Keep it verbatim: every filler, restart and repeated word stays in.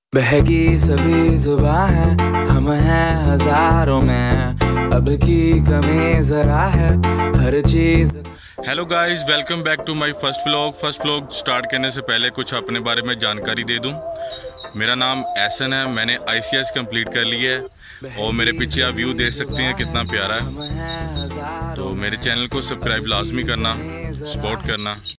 बहकी सभी जुबां है, हम हैं हजारों में, अब की कमी जरा है हर चीज। Hello guys, welcome back to my first vlog. First vlog start करने से पहले कुछ अपने बारे में जानकारी दे दूं। मेरा नाम एहसन है, मैंने आई सी एस कंप्लीट कर लिया है और मेरे पीछे आप व्यू देख सकते हैं कितना प्यारा है। तो मेरे चैनल को सब्सक्राइब लाजमी करना, सपोर्ट करना।